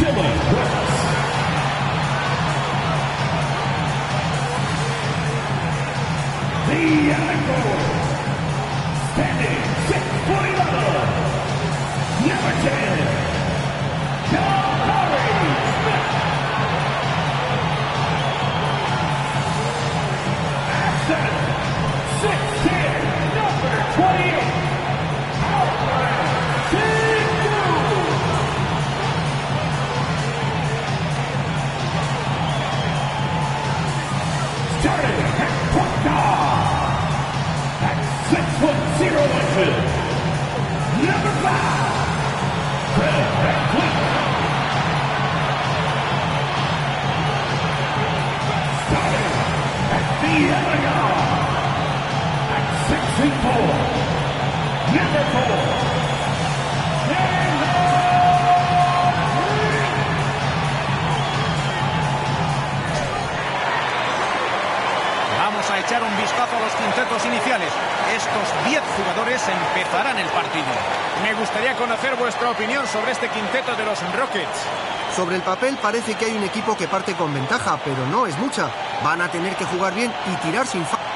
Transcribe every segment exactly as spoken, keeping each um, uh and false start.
Vamos a echar un vistazo a los quintetos iniciales. Estos diez jugadores empezarán el partido. Me gustaría conocer vuestra opinión sobre este quinteto de los Rockets. Sobre el papel parece que hay un equipo que parte con ventaja, pero no es mucha. Van a tener que jugar bien y tirar sin falta.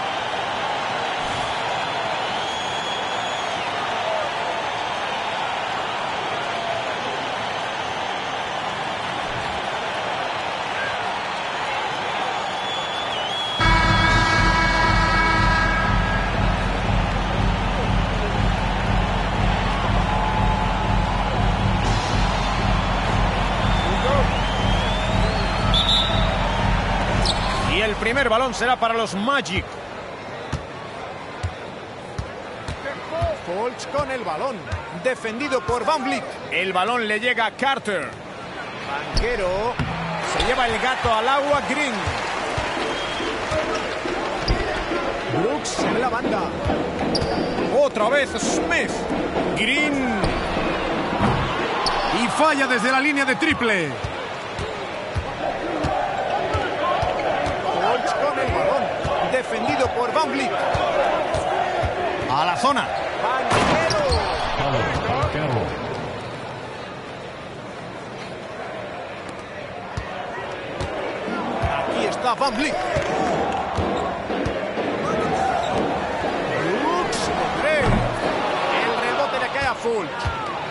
El primer balón será para los Magic. Fultz con el balón, defendido por Van Vliet. El balón le llega a Carter. Banchero se lleva el gato al agua. Green. Brooks en la banda. Otra vez Smith. Green. Y falla desde la línea de triple. Defendido por Van Vliet. A la zona. Aquí está Van Vliet. Brooks lo cree. El rebote le cae a Fultz.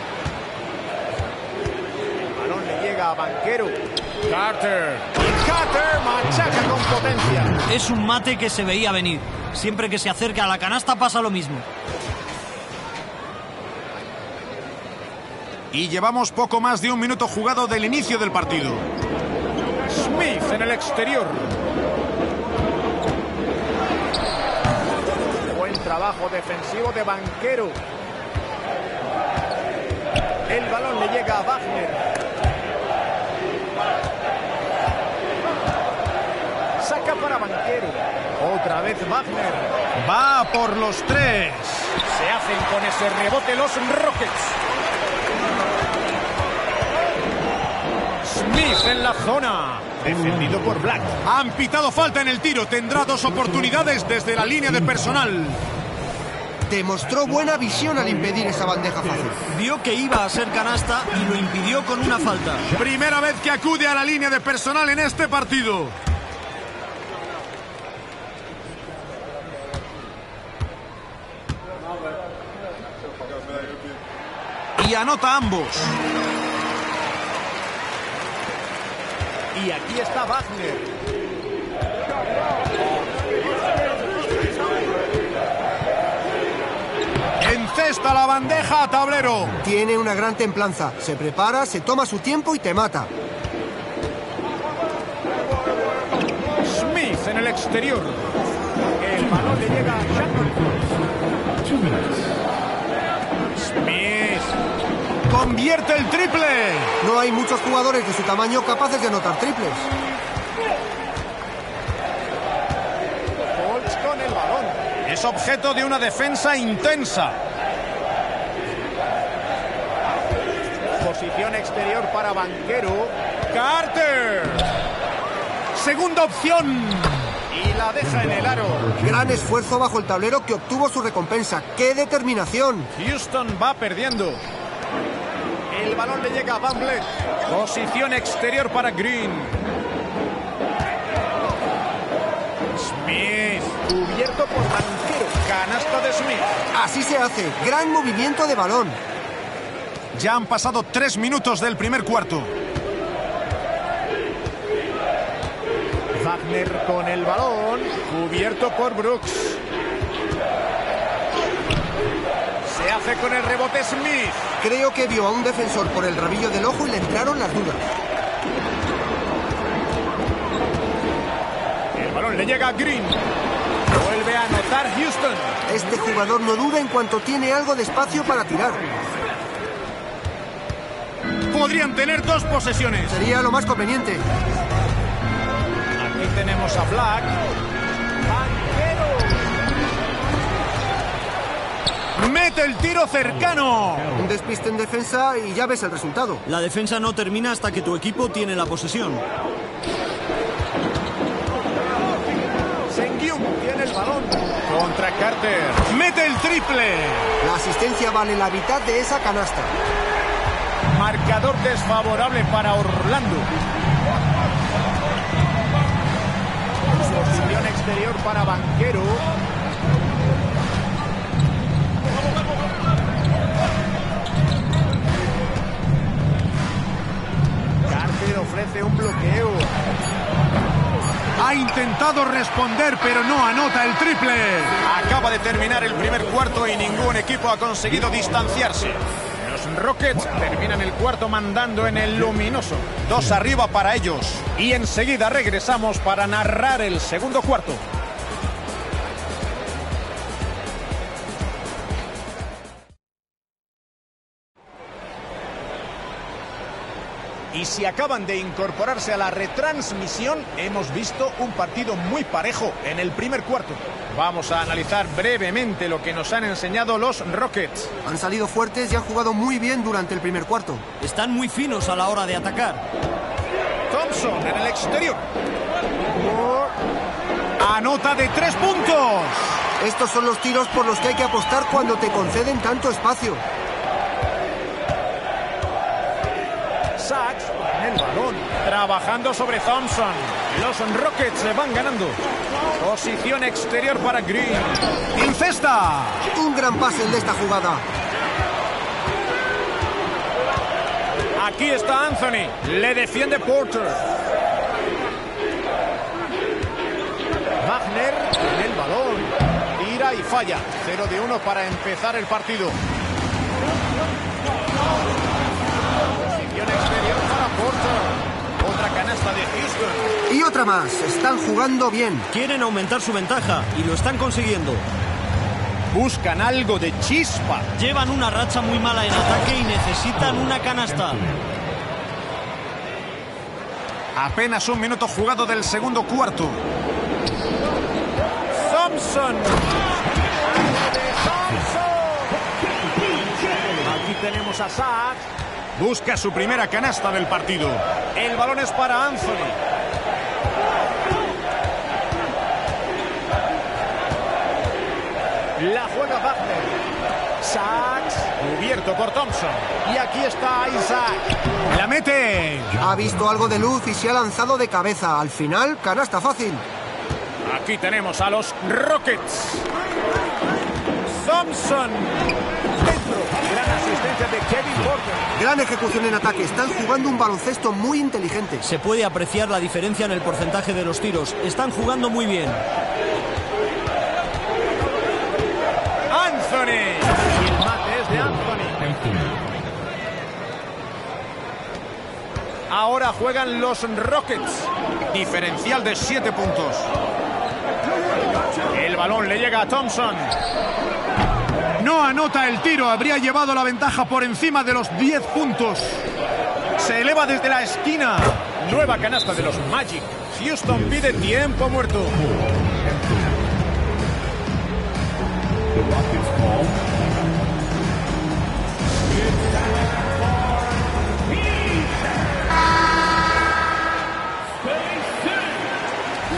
El balón le llega a Banchero. Carter. Y Carter machaca con potencia. Es un mate que se veía venir. Siempre que se acerca a la canasta pasa lo mismo. Y llevamos poco más de un minuto jugado del inicio del partido. Smith en el exterior. Buen trabajo defensivo de Banchero. El balón le llega a Wagner. Saca para Banchero. Otra vez Wagner. Va por los tres. Se hacen con ese rebote los Rockets. Smith en la zona. Defendido por Black. Han pitado falta en el tiro. Tendrá dos oportunidades desde la línea de personal. Demostró buena visión al impedir esa bandeja fácil. Vio que iba a ser canasta y lo impidió con una falta. Primera vez que acude a la línea de personal en este partido. Y anota ambos. Y aquí está Wagner. Encesta la bandeja a tablero. Tiene una gran templanza. Se prepara, se toma su tiempo y te mata. Smith en el exterior. El balón le llega a Shannon. Smith. Convierte el triple. No hay muchos jugadores de su tamaño capaces de anotar triples. Fultz con el balón. Es objeto de una defensa intensa. Posición exterior para Banchero. Carter. Segunda opción. Y la deja en el aro. Gran esfuerzo bajo el tablero que obtuvo su recompensa. ¡Qué determinación! Houston va perdiendo. El balón le llega a Van Vleet. Posición exterior para Green. Smith, cubierto por Banquero. Canasta de Smith. Así se hace. Gran movimiento de balón. Ya han pasado tres minutos del primer cuarto. Wagner con el balón. Cubierto por Brooks. Se hace con el rebote Smith. Creo que vio a un defensor por el rabillo del ojo y le entraron las dudas. El balón le llega a Green. Vuelve a anotar Houston. Este jugador no duda en cuanto tiene algo de espacio para tirar. Podrían tener dos posesiones. Sería lo más conveniente. Aquí tenemos a Black. Banquero. Mete el tiro cercano. Un despiste en defensa y ya ves el resultado. La defensa no termina hasta que tu equipo tiene la posesión. Sengyun tiene el balón. Contra Carter. Mete el triple. La asistencia vale la mitad de esa canasta. Marcador desfavorable para Orlando. Posición exterior para Banquero. Carter ofrece un bloqueo. Ha intentado responder, pero no anota el triple. Acaba de terminar el primer cuarto y ningún equipo ha conseguido distanciarse. Los Rockets terminan el cuarto mandando en el luminoso. Dos arriba para ellos. Y enseguida regresamos para narrar el segundo cuarto. Y si acaban de incorporarse a la retransmisión, hemos visto un partido muy parejo en el primer cuarto. Vamos a analizar brevemente lo que nos han enseñado los Rockets. Han salido fuertes y han jugado muy bien durante el primer cuarto. Están muy finos a la hora de atacar. Thompson en el exterior. Anota de tres puntos. Estos son los tiros por los que hay que apostar cuando te conceden tanto espacio. Sachs en el balón. Trabajando sobre Thompson. Los Rockets le van ganando. Posición exterior para Green. ¡Incesta! Un gran pase el de esta jugada. Aquí está Anthony. Le defiende Porter. Wagner en el balón. Tira y falla. cero de uno para empezar el partido. Posición exterior para Porter. Otra canasta de Houston. Y otra más. Están jugando bien. Quieren aumentar su ventaja y lo están consiguiendo. Buscan algo de chispa. Llevan una racha muy mala en ataque y necesitan una canasta. Apenas un minuto jugado del segundo cuarto. Thompson. Aquí tenemos a Sachs. Busca su primera canasta del partido. El balón es para Anthony. La juega Wagner. Sachs, cubierto por Thompson. Y aquí está Isaac. ¡La mete! Ha visto algo de luz y se ha lanzado de cabeza. Al final, canasta fácil. Aquí tenemos a los Rockets. Thompson. Dentro. Gran asistencia de Kevin Porter. Gran ejecución en ataque. Están jugando un baloncesto muy inteligente. Se puede apreciar la diferencia en el porcentaje de los tiros. Están jugando muy bien. Anthony. Y el mate es de Anthony. Ahora juegan los Rockets. Diferencial de siete puntos. El balón le llega a Thompson. No anota el tiro. Habría llevado la ventaja por encima de los diez puntos. Se eleva desde la esquina. Nueva canasta de los Magic. Houston pide tiempo muerto.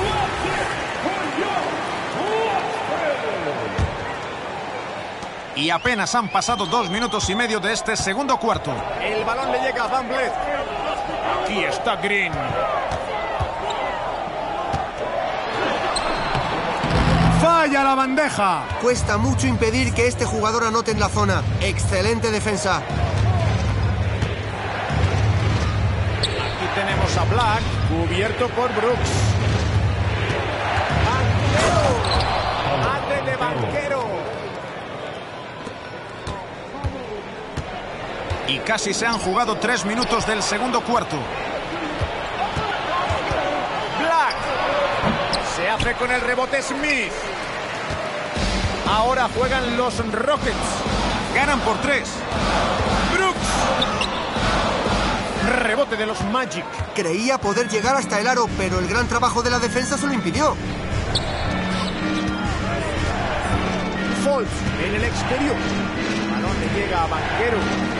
Y apenas han pasado dos minutos y medio de este segundo cuarto. El balón le llega a Van Vleet. Aquí está Green. Falla la bandeja. Cuesta mucho impedir que este jugador anote en la zona. Excelente defensa. Aquí tenemos a Black, cubierto por Brooks. ¡Banquero! ¡Mate de Banquero! Y casi se han jugado tres minutos del segundo cuarto. Black. Se hace con el rebote Smith. Ahora juegan los Rockets. Ganan por tres. Brooks. Rebote de los Magic. Creía poder llegar hasta el aro, pero el gran trabajo de la defensa se lo impidió. Fultz en el exterior. El balón le llega a Banquero.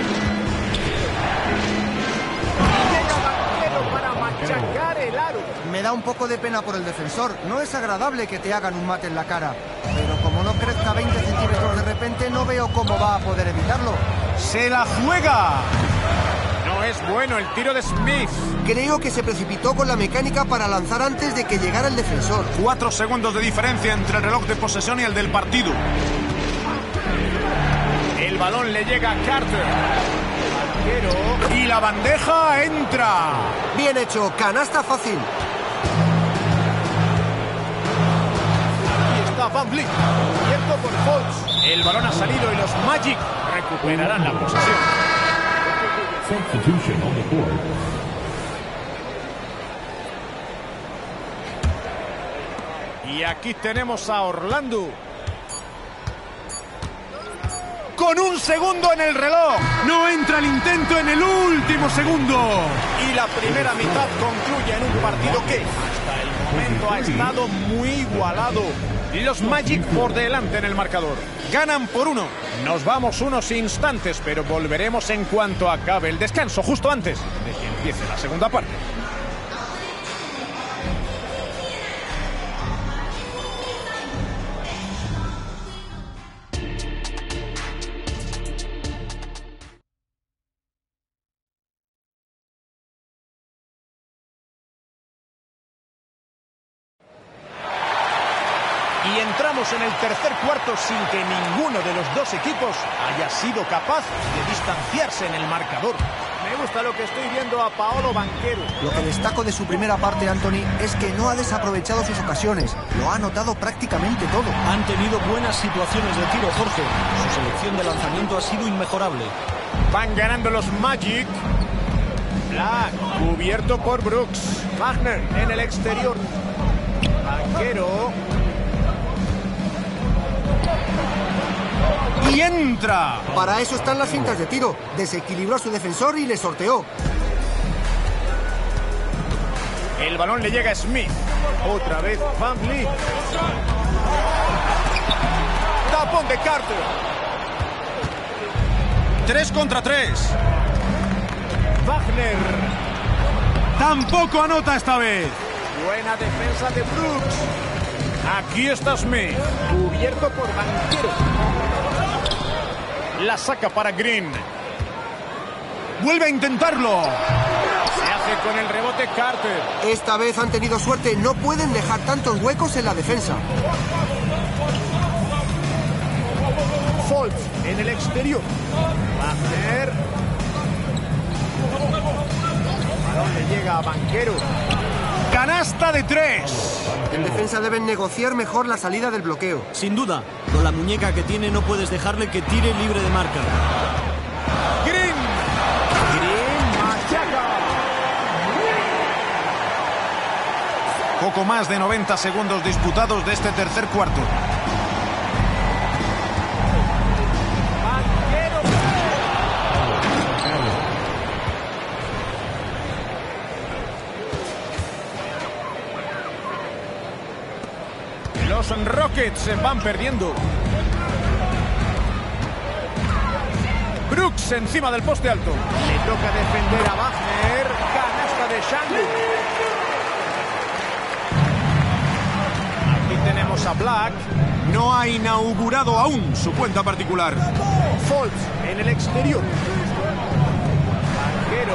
Llega Banquero para machacar el aro. Me da un poco de pena por el defensor. No es agradable que te hagan un mate en la cara. Pero como no crezca veinte centímetros de repente, no veo cómo va a poder evitarlo. ¡Se la juega! No es bueno el tiro de Smith. Creo que se precipitó con la mecánica para lanzar antes de que llegara el defensor. Cuatro segundos de diferencia entre el reloj de posesión y el del partido. El balón le llega a Carter. Banquero. Y la bandeja entra. Bien hecho, canasta fácil. Aquí está Van Vleet. Cubierto por Fultz. El balón ha salido y los Magic recuperarán la posesión. Substitution on the court. Y aquí tenemos a Orlando. Con un segundo en el reloj. No entra el intento en el último segundo. Y la primera mitad concluye en un partido que hasta el momento ha estado muy igualado. Los Magic por delante en el marcador. Ganan por uno. Nos vamos unos instantes, pero volveremos en cuanto acabe el descanso, justo antes de que empiece la segunda parte. Y entramos en el tercer cuarto sin que ninguno de los dos equipos haya sido capaz de distanciarse en el marcador. Me gusta lo que estoy viendo a Paolo Banquero. Lo que destaco de su primera parte, Anthony, es que no ha desaprovechado sus ocasiones. Lo ha anotado prácticamente todo. Han tenido buenas situaciones de tiro, Jorge. Su selección de lanzamiento ha sido inmejorable. Van ganando los Magic. Black, cubierto por Brooks. Wagner en el exterior. Banquero. Y entra. Para eso están las fintas de tiro. Desequilibró a su defensor y le sorteó. El balón le llega a Smith. Otra vez Van Vleet. Tapón de Carter. Tres contra tres. Wagner. Tampoco anota esta vez. Buena defensa de Brooks. Aquí está Smith. Cubierto por Banquero. La saca para Green. Vuelve a intentarlo. Se hace con el rebote Carter. Esta vez han tenido suerte. No pueden dejar tantos huecos en la defensa. Fultz en el exterior. Wagner. El balón le llega a Banquero. Canasta de tres. En defensa deben negociar mejor la salida del bloqueo. Sin duda, con la muñeca que tiene no puedes dejarle que tire libre de marca. Green. Green machaca. Poco más de noventa segundos disputados de este tercer cuarto. Los Rockets se van perdiendo. Brooks encima del poste alto. Le toca defender a Wagner. Canasta de Shandy. Aquí tenemos a Black. no ha inaugurado aún su cuenta particular. Foltz en el exterior. Banquero.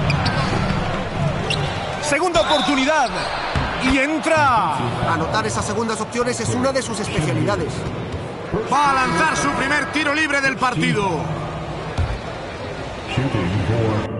Segunda oportunidad. Y entra. Anotar esas segundas opciones es una de sus especialidades. Va a lanzar su primer tiro libre del partido. Shooting for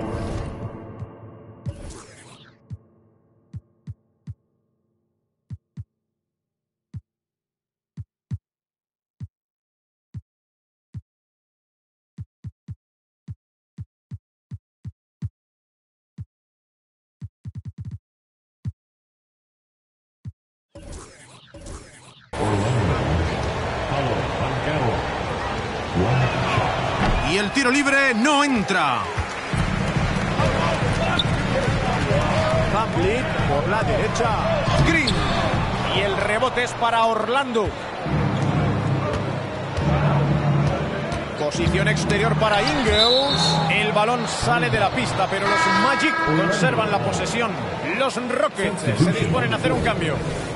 Y el tiro libre no entra. Van Vliet por la derecha. Green. Y el rebote es para Orlando. Posición exterior para Ingles. El balón sale de la pista, pero los Magic conservan la posesión. Los Rockets se disponen a hacer un cambio.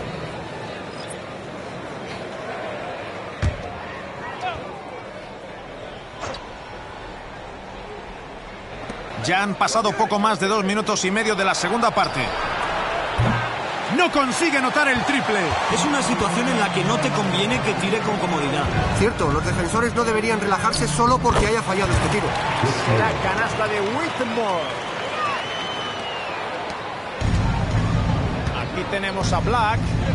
Ya han pasado poco más de dos minutos y medio de la segunda parte. No consigue anotar el triple. Es una situación en la que no te conviene que tire con comodidad. Cierto, los defensores no deberían relajarse solo porque haya fallado este tiro. La canasta de Whitmore. Aquí tenemos a Black.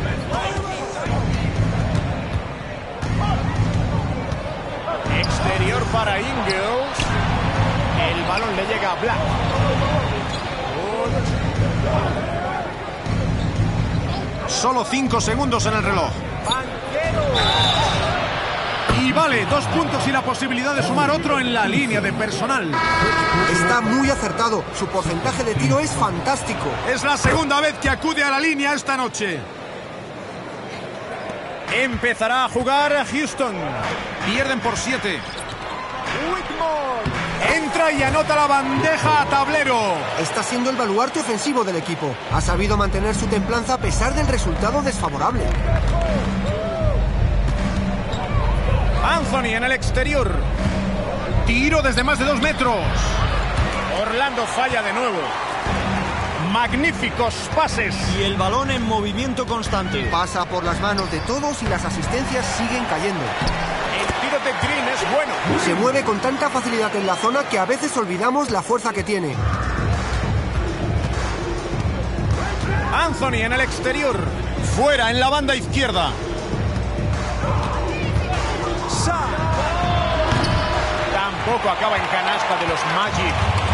Exterior para Ingles. El balón le llega a Black. Solo cinco segundos en el reloj. Y vale, dos puntos y la posibilidad de sumar otro en la línea de personal. Está muy acertado. Su porcentaje de tiro es fantástico. Es la segunda vez que acude a la línea esta noche. Empezará a jugar Houston. Pierden por siete. Whitmore. Entra y anota la bandeja a tablero. Está siendo el baluarte ofensivo del equipo. Ha sabido mantener su templanza a pesar del resultado desfavorable. Anthony en el exterior. Tiro desde más de dos metros. Orlando falla de nuevo. Magníficos pases. Y el balón en movimiento constante. Pasa por las manos de todos y las asistencias siguen cayendo. El tiro de Green es bueno. Se mueve con tanta facilidad en la zona que a veces olvidamos la fuerza que tiene. Anthony en el exterior. Fuera en la banda izquierda. Tampoco acaba en canasta de los Magic.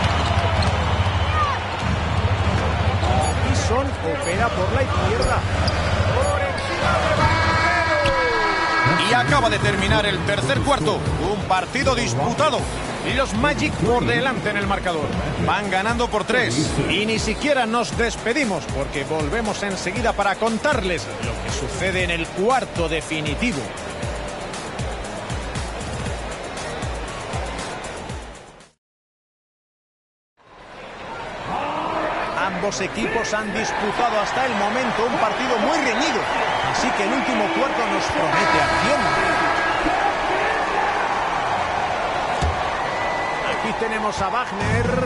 Son opera por la izquierda. Por encima de Y acaba de terminar el tercer cuarto. Un partido disputado. Y los Magic por delante en el marcador. Van ganando por tres. Y ni siquiera nos despedimos porque volvemos enseguida para contarles lo que sucede en el cuarto definitivo. Ambos equipos han disputado hasta el momento un partido muy reñido, así que el último cuarto nos promete acción. Aquí tenemos a Wagner.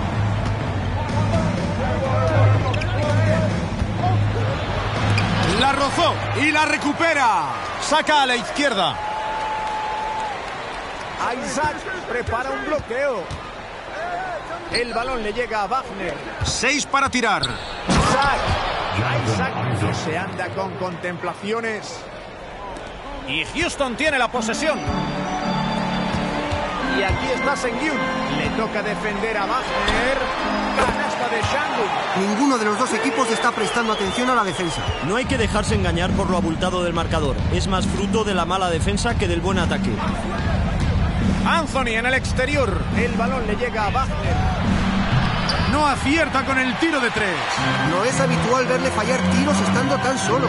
La rozó y la recupera. Saca a la izquierda. Isaac prepara un bloqueo. El balón le llega a Wagner. Seis para tirar. Isaac. Isaac no se anda con contemplaciones. Y Houston tiene la posesión. Y aquí está Sengun. Le toca defender a Wagner. Canasta de Shangu. Ninguno de los dos equipos está prestando atención a la defensa. No hay que dejarse engañar por lo abultado del marcador. Es más fruto de la mala defensa que del buen ataque. Anthony en el exterior. El balón le llega a Wagner. No acierta con el tiro de tres. No es habitual verle fallar tiros estando tan solo.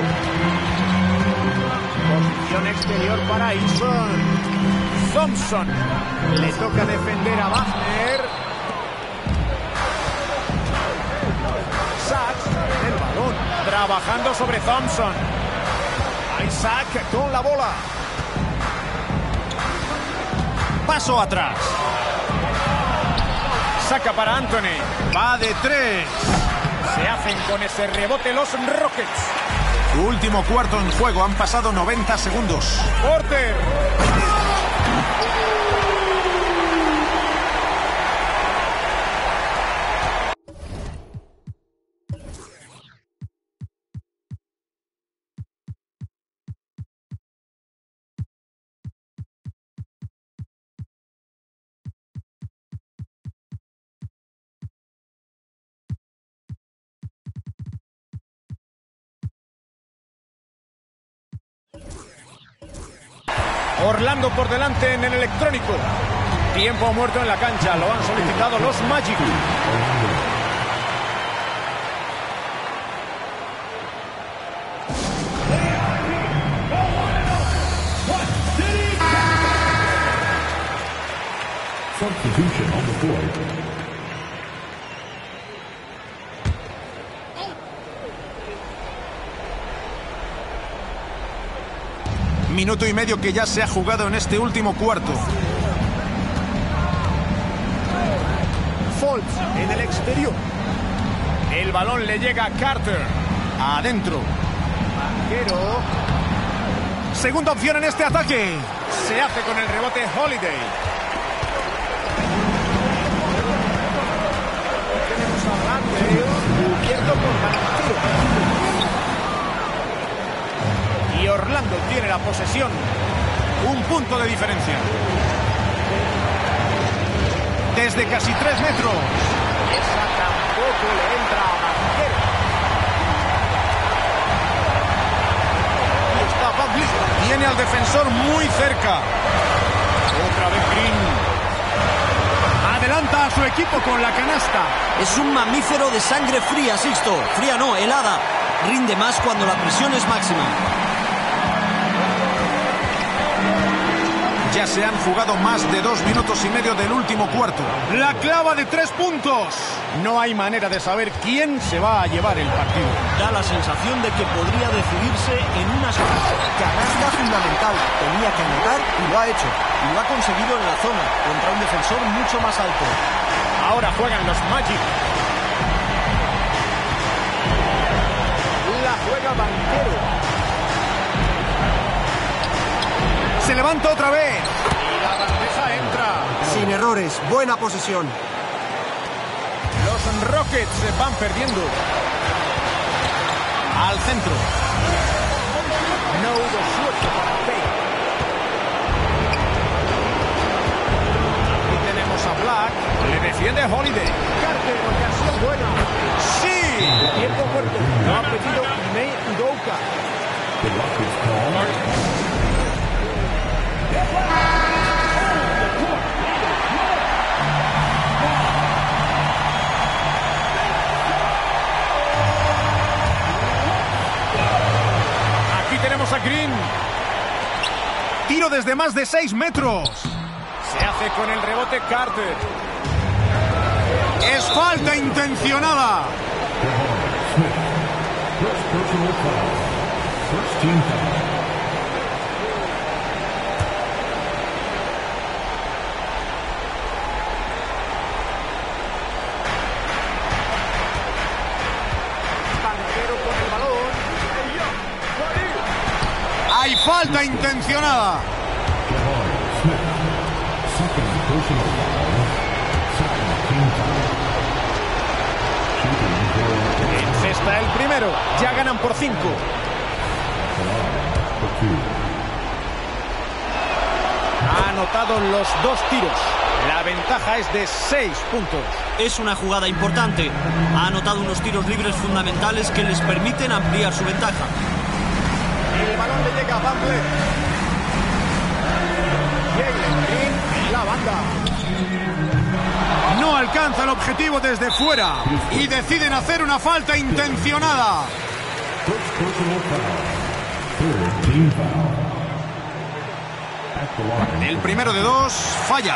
Posición exterior para Eason. Thompson. Le toca defender a Wagner. Sachs, el balón. Trabajando sobre Thompson. Isaac con la bola. Paso atrás. Saca para Anthony. Va de tres. Se hacen con ese rebote los Rockets. Último cuarto en juego. Han pasado noventa segundos. Porter. Orlando por delante en el electrónico. Tiempo muerto en la cancha. Lo han solicitado los Magic. Substitution on the floor. Minuto y medio que ya se ha jugado en este último cuarto. Fultz en el exterior. El balón le llega a Carter. Adentro. Banquero. Segunda opción en este ataque. Se hace con el rebote Holiday. Tenemos a Banquero cubierto por Banquero. Y Orlando tiene la posesión. Un punto de diferencia. Desde casi tres metros. Esa tampoco le entra a Banquero. Ahí está Bagley. Tiene al defensor muy cerca. Otra vez Green. Adelanta a su equipo con la canasta. Es un mamífero de sangre fría, Sixto. Fría no, helada. Rinde más cuando la presión es máxima. Ya se han jugado más de dos minutos y medio del último cuarto. La clava de tres puntos. No hay manera de saber quién se va a llevar el partido. Da la sensación de que podría decidirse en una sola. Canasta fundamental. Tenía que anotar y lo ha hecho. Y lo ha conseguido en la zona, contra un defensor mucho más alto. Ahora juegan los Magic. La juega Banquero. Se levanta otra vez. Y la bandeja entra. Sin errores. Buena posesión. Los Rockets se van perdiendo. Al centro. No hubo suerte para Payne. Aquí tenemos a Black. Le defiende Holiday. Carter, ocasión buena. ¡Sí! Tiempo muerto. Lo ha pedido Ime Udoka. The Rockets call. Aquí tenemos a Green. Tiro desde más de seis metros. Se hace con el rebote Carter. Es falta intencionada. First personal foul. First team foul. Banquero con el balón. Hay falta intencionada. Smith. Second personal foul. Second team foul. Shooting for Encesta el primero. Ya ganan por cinco. for two. Ha anotado los dos tiros. La ventaja es de seis puntos. Es una jugada importante. Ha anotado unos tiros libres fundamentales que les permiten ampliar su ventaja. El balón le llega a Van Vleet. Jalen Green en la banda. No alcanza el objetivo desde fuera y deciden hacer una falta intencionada. First personal foul. Third team foul. At the line. El primero de dos falla.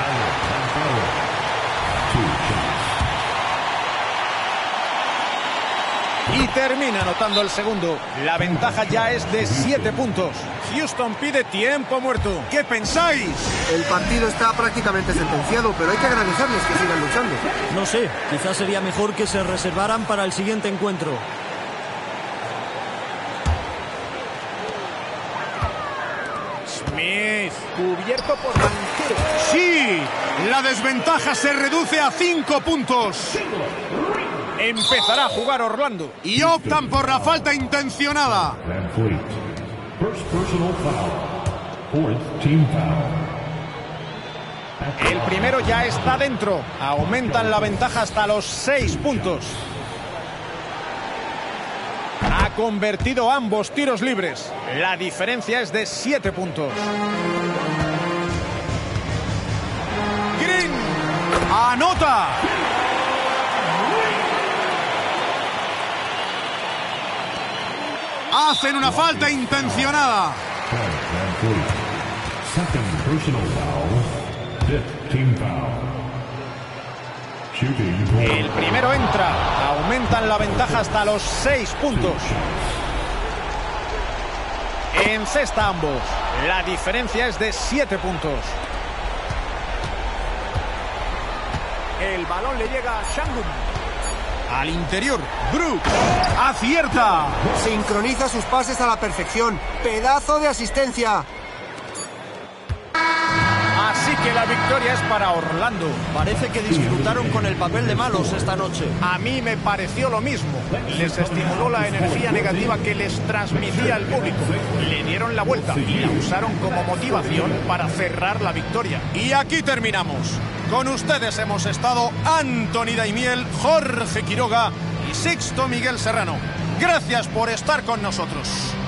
Two shots. Y termina anotando el segundo. La ventaja ya es de siete puntos. Houston pide tiempo muerto. ¿Qué pensáis? El partido está prácticamente sentenciado, pero hay que agradecerles que sigan luchando. No sé, quizás sería mejor que se reservaran para el siguiente encuentro. Smith, cubierto por Banquero. ¡Sí! La desventaja se reduce a cinco puntos. Empezará a jugar Orlando. Y optan por la falta intencionada. Van Fleet. First personal foul. Fourth team foul. El primero ya está dentro. Aumentan la ventaja hasta los seis puntos. Ha convertido ambos tiros libres. La diferencia es de siete puntos. Green anota. Hacen una falta intencionada. Van Fleet. Second personal foul. Fifth team foul. Shooting ball. El primero entra. Aumentan la ventaja hasta los seis puntos. Encesta ambos. La diferencia es de siete puntos. El balón le llega a Shangun. Al interior, Brooks acierta. Sincroniza sus pases a la perfección. ¡Pedazo de asistencia! Así que la victoria es para Orlando. Parece que disfrutaron con el papel de malos esta noche. A mí me pareció lo mismo. Les estimuló la energía negativa que les transmitía el público. Le dieron la vuelta y la usaron como motivación para cerrar la victoria. Y aquí terminamos. Con ustedes hemos estado Anthony Daimiel, Jorge Quiroga y Sixto Miguel Serrano. Gracias por estar con nosotros.